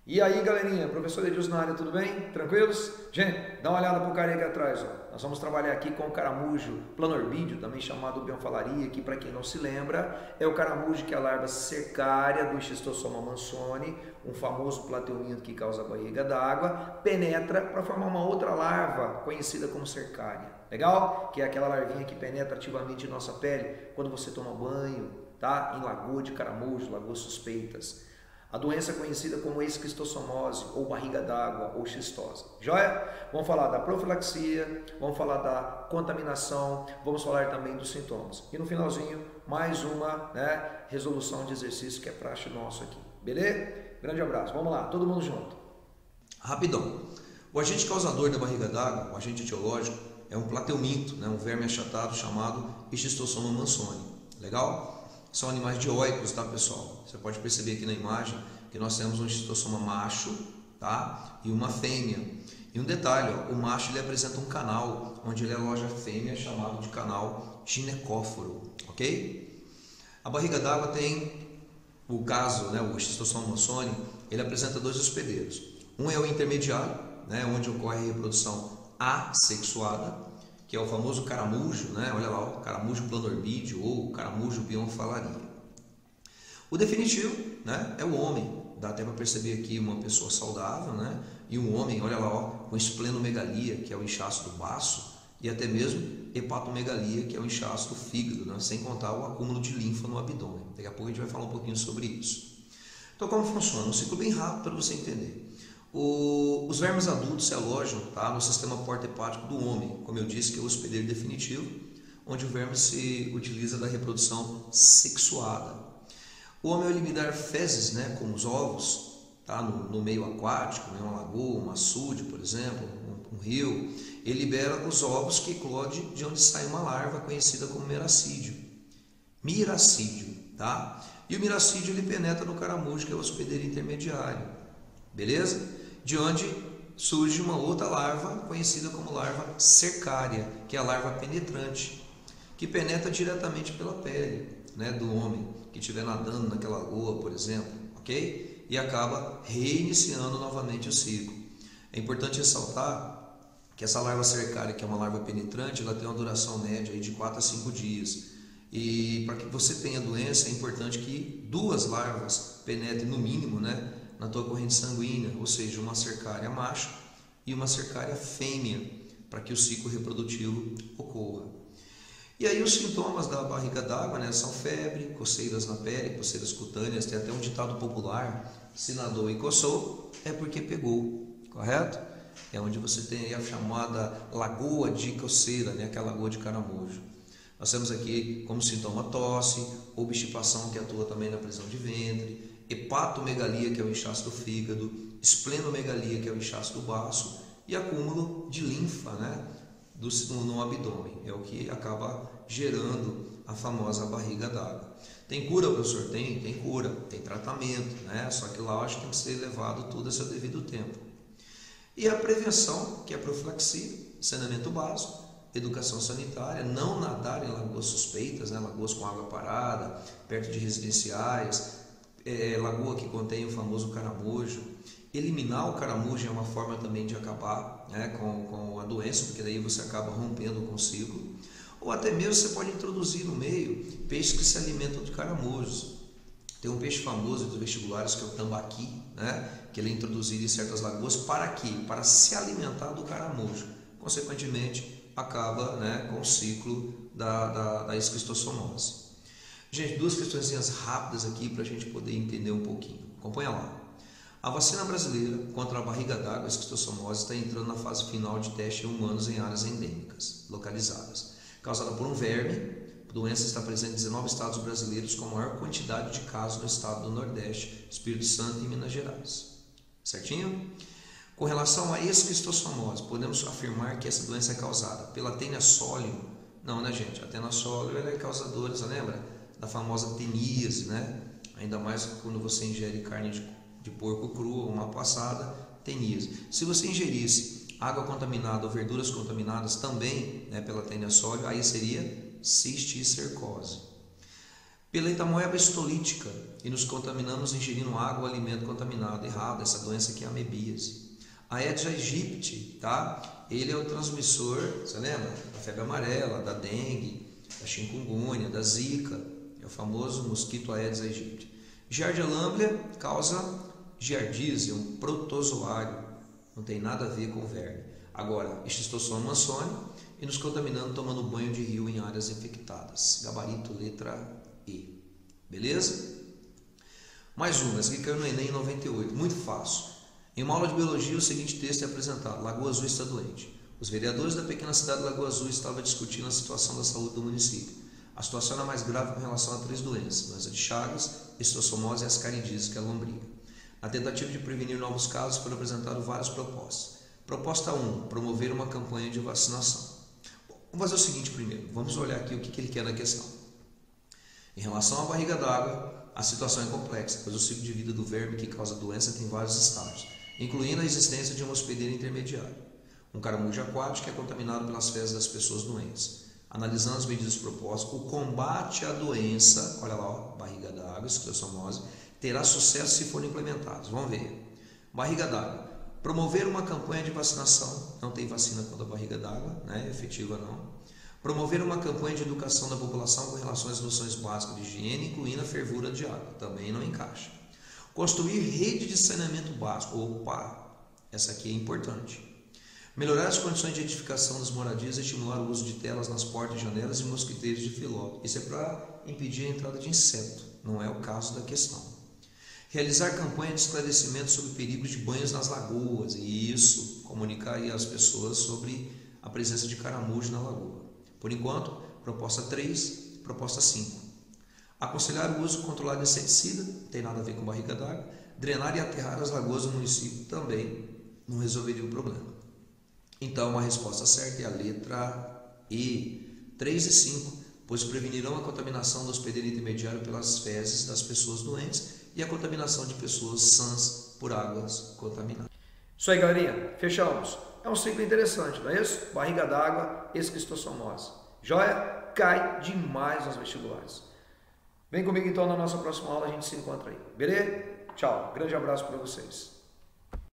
E aí, galerinha, professor Edilson na área, tudo bem? Tranquilos? Gente, dá uma olhada pro cara aí aqui atrás, ó. Nós vamos trabalhar aqui com o caramujo planorbídeo, também chamado bionfalaria, que para quem não se lembra, é o caramujo que é a larva cercária do Schistosoma mansoni, um famoso plateuminto que causa barriga d'água, penetra para formar uma outra larva conhecida como cercária. Legal? Que é aquela larvinha que penetra ativamente em nossa pele quando você toma banho, tá? Em lagoa de caramujo, lagoas suspeitas. A doença é conhecida como esquistossomose, ou barriga d'água, ou xistose. Joia? Vamos falar da profilaxia, vamos falar da contaminação, vamos falar também dos sintomas. E no finalzinho, mais uma resolução de exercício que é praxe nosso aqui. Beleza? Grande abraço. Vamos lá, todo mundo junto. Rapidão. O agente causador da barriga d'água, o agente etiológico, é um plateuminto, um verme achatado chamado Schistosoma mansoni. Legal? São animais dioicos, tá, pessoal? Você pode perceber aqui na imagem que nós temos um Schistosoma macho, tá? E uma fêmea. E um detalhe, ó, o macho ele apresenta um canal onde ele aloja a fêmea, chamado de canal ginecóforo, ok? A barriga d'água tem o caso, o Schistosoma mansoni, ele apresenta dois hospedeiros. Um é o intermediário, onde ocorre a reprodução assexuada, que é o famoso caramujo, olha lá, o caramujo planorbídeo ou caramujo bionfalaria. O definitivo, é o homem. Dá até para perceber aqui uma pessoa saudável, e um homem, olha lá, ó, com esplenomegalia, que é o inchaço do baço, e até mesmo hepatomegalia, que é o inchaço do fígado, sem contar o acúmulo de linfa no abdômen. Daqui a pouco a gente vai falar um pouquinho sobre isso. Então, como funciona? Um ciclo bem rápido para você entender. Os vermes adultos se alojam no sistema porta-hepático do homem, como eu disse, que é o hospedeiro definitivo, onde o verme se utiliza da reprodução sexuada. O homem, ao eliminar fezes, como os ovos, no meio aquático, uma lagoa, um açude, por exemplo, um rio, ele libera os ovos que eclodem de onde sai uma larva conhecida como miracídio. Miracídio, tá? E o miracídio ele penetra no caramujo, que é o hospedeiro intermediário. Beleza? De onde surge uma outra larva, conhecida como larva cercária, que é a larva penetrante, que penetra diretamente pela pele do homem, que estiver nadando naquela lagoa, por exemplo, ok? E acaba reiniciando novamente o ciclo. É importante ressaltar que essa larva cercária, que é uma larva penetrante, ela tem uma duração média aí de 4 a 5 dias. E para que você tenha doença, é importante que duas larvas penetrem no mínimo, na tua corrente sanguínea, ou seja, uma cercária macho e uma cercária fêmea, para que o ciclo reprodutivo ocorra. E aí os sintomas da barriga d'água são febre, coceiras na pele, coceiras cutâneas, tem até um ditado popular, se nadou e coçou, é porque pegou, correto? É onde você tem aí a chamada lagoa de coceira, aquela lagoa de caramujo. Nós temos aqui como sintoma tosse, obstipação que atua também na prisão de ventre, hepatomegalia, que é o inchaço do fígado, esplenomegalia, que é o inchaço do baço, e acúmulo de linfa no abdômen. É o que acaba gerando a famosa barriga d'água. Tem cura, professor? Tem cura, tem tratamento, só que lá acho que tem que ser levado tudo a seu devido tempo. E a prevenção, que é a profilaxia, saneamento básico, educação sanitária, não nadar em lagoas suspeitas, lagoas com água parada, perto de residenciais, lagoa que contém o famoso caramujo. Eliminar o caramujo é uma forma também de acabar com a doença, porque daí você acaba rompendo com o ciclo. Ou até mesmo você pode introduzir no meio peixes que se alimentam de caramujos. Tem um peixe famoso dos vestibulares que é o tambaqui, que ele é introduzido em certas lagoas. Para quê? Para se alimentar do caramujo. Consequentemente, acaba com o ciclo da esquistossomose. Gente, duas questões rápidas aqui para a gente poder entender um pouquinho. Acompanha lá. A vacina brasileira contra a barriga d'água e esquistossomose está entrando na fase final de teste em humanos em áreas endêmicas, localizadas. Causada por um verme, a doença está presente em 19 estados brasileiros com a maior quantidade de casos no estado do Nordeste, Espírito Santo e Minas Gerais. Certinho? Com relação à esquistossomose, podemos afirmar que essa doença é causada pela Taenia solium? Não, gente? A Taenia solium é causadora, você lembra? Da famosa teníase, Ainda mais quando você ingere carne de porco crua ou mal passada, teníase. Se você ingerisse água contaminada ou verduras contaminadas também pela Taenia solium, aí seria cisticercose. Pela itamoeba histolítica e nos contaminamos ingerindo água ou alimento contaminado. Errado, essa doença aqui é a amebíase. A Aedes aegypti, tá? Ele é o transmissor, você lembra? Da febre amarela, da dengue, da chikungunya, da zika. É o famoso mosquito Aedes aegypti. Giardia lamblia causa giardíase, um protozoário. Não tem nada a ver com verme. Agora, Schistosoma mansoni e nos contaminando tomando banho de rio em áreas infectadas. Gabarito, letra E. Beleza? Mais uma, essa aqui caiu no Enem em 98. Muito fácil. Em uma aula de biologia, o seguinte texto é apresentado. Lagoa Azul está doente. Os vereadores da pequena cidade de Lagoa Azul estavam discutindo a situação da saúde do município. A situação era mais grave com relação a 3 doenças: doença de Chagas, estossomose e ascaridise, que é a lombriga. Na tentativa de prevenir novos casos, foram apresentadas várias propostas. Proposta 1, promover uma campanha de vacinação. Vamos fazer o seguinte primeiro, vamos olhar aqui o que ele quer na questão. Em relação à barriga d'água, a situação é complexa, pois o ciclo de vida do verme que causa a doença tem vários estágios, incluindo a existência de uma hospedeira intermediária, um caramujo aquático que é contaminado pelas fezes das pessoas doentes. Analisando as medidas propostas, o combate à doença, olha lá, ó, barriga d'água, esclerostomose, terá sucesso se forem implementados. Vamos ver. Barriga d'água. Promover uma campanha de vacinação. Não tem vacina contra a barriga d'água, né? Efetiva não. Promover uma campanha de educação da população com relação às noções básicas de higiene, incluindo a fervura de água. Também não encaixa. Construir rede de saneamento básico. Opa, essa aqui é importante. Melhorar as condições de edificação das moradias e estimular o uso de telas nas portas e janelas e mosquiteiros de filó. Isso é para impedir a entrada de inseto. Não é o caso da questão. Realizar campanha de esclarecimento sobre perigos de banhos nas lagoas. E isso, comunicar aí às pessoas sobre a presença de caramujo na lagoa. Por enquanto, proposta 3, proposta 5. Aconselhar o uso controlado de inseticida, não tem nada a ver com barriga d'água. Drenar e aterrar as lagoas do município também não resolveria o problema. Então, a resposta certa é a letra E, 3 e 5, pois prevenirão a contaminação do hospedeiro intermediário pelas fezes das pessoas doentes e a contaminação de pessoas sãs por águas contaminadas. Isso aí, galerinha. Fechamos. É um ciclo interessante, não é isso? Barriga d'água, esquistossomose. Joia? Cai demais nos vestibulares. Vem comigo então na nossa próxima aula, a gente se encontra aí. Beleza? Tchau. Grande abraço para vocês.